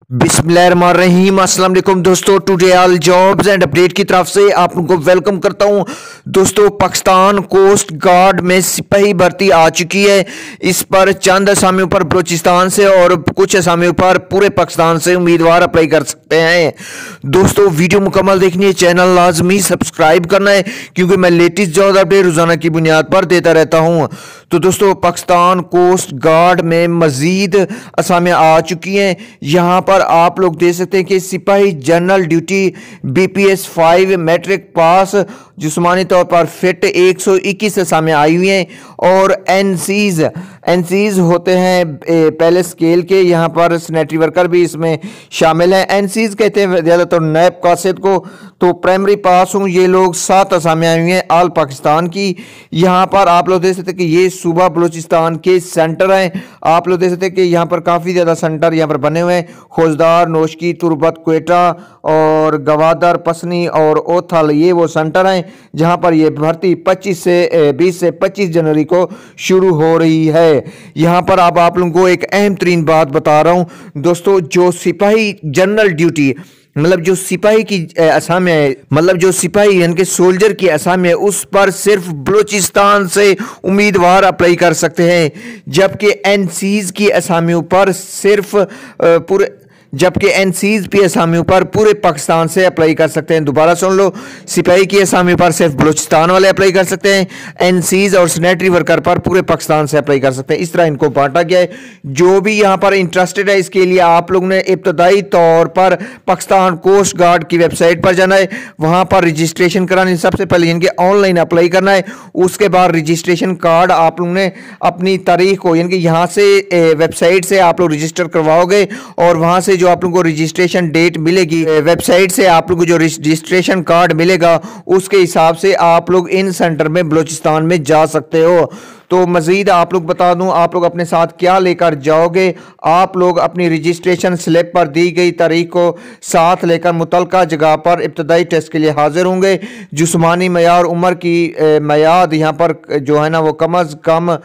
बिस्मिल्लाहिर्रहमानिर्रहीम। अस्सलाम वालेकुम दोस्तों, today all jobs and update की तरफ से आप लोगों को वेलकम करता हूं। दोस्तों, पाकिस्तान कोस्ट गार्ड में सिपाही भर्ती आ चुकी है। इस पर चंद असामियों पर बलूचिस्तान से और कुछ असामियों पर पूरे पाकिस्तान से उम्मीदवार अप्लाई कर सकते हैं। दोस्तों, वीडियो मुकम्मल देखनी है, चैनल लाजमी सब्सक्राइब करना है क्योंकि मैं लेटेस्ट जॉब अपडेट रोजाना की बुनियाद पर देता रहता हूं। तो दोस्तों, पाकिस्तान कोस्ट गार्ड में मजीद असामियां आ चुकी हैं। यहां पर आप लोग देख सकते हैं कि सिपाही general duty BPS 5 matric pass जिस्मानी तौर पर फिट 121 असामियां आई हुई हैं। और एनसीज होते हैं पहले स्केल के, यहाँ पर सैनिटरी वर्कर भी इसमें शामिल हैं। एनसीज कहते हैं ज़्यादातर नैब कासिद को। तो प्राइमरी पास हूँ ये लोग 7 असामियां आई हुई हैं आल पाकिस्तान की। यहाँ पर आप लोग देख सकते हैं कि ये सूबा बलूचिस्तान के सेंटर हैं। आप लोग देख सकते हैं कि यहाँ पर काफ़ी ज़्यादा सेंटर यहाँ पर बने हुए हैं। खोजदार, नोशकी, तुरबत, क्वेटा और गवादर, पसनी और ओथल, ये वो सेंटर हैं जहाँ पर ये भर्ती 20 से 25 जनवरी को शुरू हो रही है। यहाँ पर अब आप लोगों को एक अहम तरीन बात बता रहा हूँ दोस्तों, जो सिपाही जनरल ड्यूटी मतलब जो सिपाही की असाम है, मतलब जो सिपाही यानी कि सोल्जर की असाम है, उस पर सिर्फ बलूचिस्तान से उम्मीदवार अप्लाई कर सकते हैं। जबकि एनसीज की असामियों पर सिर्फ जबकि एनसीज की असामियों पर पूरे पाकिस्तान से अप्लाई कर सकते हैं। दोबारा सुन लो, सिपाही की असामी पर सिर्फ बलूचिस्तान वाले अप्लाई कर सकते हैं। एनसीज और सैनिटरी वर्कर पर पूरे पाकिस्तान से अप्लाई कर सकते हैं। इस तरह इनको बांटा गया है। जो भी यहाँ पर इंटरेस्टेड है, इसके लिए आप लोग ने इब्तदाई तौर पर पाकिस्तान कोस्ट गार्ड की वेबसाइट पर जाना है, वहाँ पर रजिस्ट्रेशन करानी। सबसे पहले इनके ऑनलाइन अप्लाई करना है। उसके बाद रजिस्ट्रेशन कार्ड आप लोग ने अपनी तारीख को यानी कि यहाँ से वेबसाइट से आप लोग रजिस्टर करवाओगे और वहाँ से जो आप लोगों को रजिस्ट्रेशन डेट मिलेगी, वेबसाइट से आप लोगों को जो रजिस्ट्रेशन कार्ड मिलेगा, उसके हिसाब से आप लोग इन सेंटर में बलूचिस्तान में जा सकते हो। तो मजीद आप लोग बता दूं, आप लोग अपने साथ क्या लेकर जाओगे। आप लोग अपनी रजिस्ट्रेशन स्लिप पर दी गई तारीख को साथ लेकर मुतलका जगह पर इब्तदाई टेस्ट के लिए हाजिर होंगे। जिस्मानी मयार उम्र की मयाद यहाँ पर जो है ना वो कम अज़ कम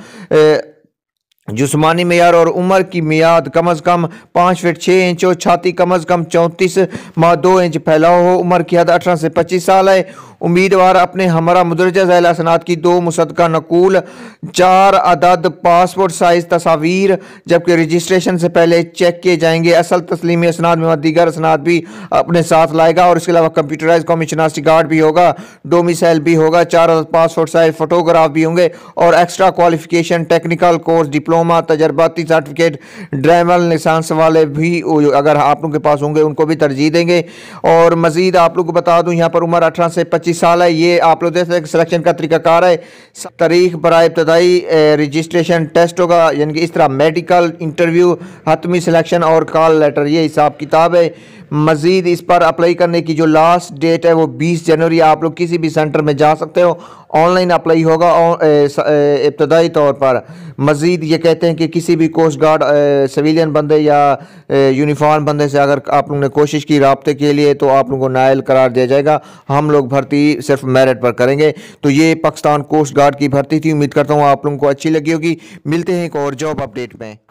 जिस्मानी मेयार और उम्र की मियाद कम अज़ कम 5 फीट 6 इंच हो। छाती कम अज़ कम 34 माह 2 इंच फैलाव हो। उम्र की हद 18 से 25 साल है। उम्मीदवार अपने हमरा मुदरजा झैल असनाद की 2 मुसद्दका नकूल, 4 अदद पासपोर्ट साइज तस्वीर जबकि रजिस्ट्रेशन से पहले चेक किए जाएंगे। असल तस्लीमी असनाद में दीगर असनाद भी अपने साथ लाएगा और इसके अलावा कंप्यूटराइज कौमी शनाख्ती कार्ड भी होगा, डोमिसाइल भी होगा, 4 अदद पासपोर्ट साइज फोटोग्राफ भी होंगे और extra qualification, technical course, diploma, तजर्बाती सर्टिफिकेट, ड्राइवर लाइसेंस वाले भी अगर आप लोगों के पास होंगे उनको भी तरजीह देंगे। और मजीद आप लोग को बता दूं, यहाँ पर उम्र 18 से 25 साल है। ये आप लोग देख सकते हैं सिलेक्शन का तरीकाकार है। तारीख बराए इब्तदाई रजिस्ट्रेशन टेस्ट होगा, यानी कि इस तरह मेडिकल इंटरव्यू, हतमी सिलेक्शन और कॉल लेटर, ये हिसाब किताब है। मजीद इस पर अप्लाई करने की जो लास्ट डेट है वो 20 जनवरी। आप लोग किसी भी सेंटर में जा सकते हो, ऑनलाइन अप्लाई होगा इब्तदाई तौर पर। मजीद ये कहते हैं कि किसी भी कोस्ट गार्ड सिविलियन बंदे या यूनिफॉर्म बंदे से अगर आप लोगों ने कोशिश की रब्ते के लिए तो आप लोगों को नायल करार दिया जाएगा। हम लोग भर्ती सिर्फ मेरिट पर करेंगे। तो ये पाकिस्तान कोस्ट गार्ड की भर्ती थी। उम्मीद करता हूँ आप लोगों को अच्छी लगी होगी। मिलते हैं एक और जॉब अपडेट में।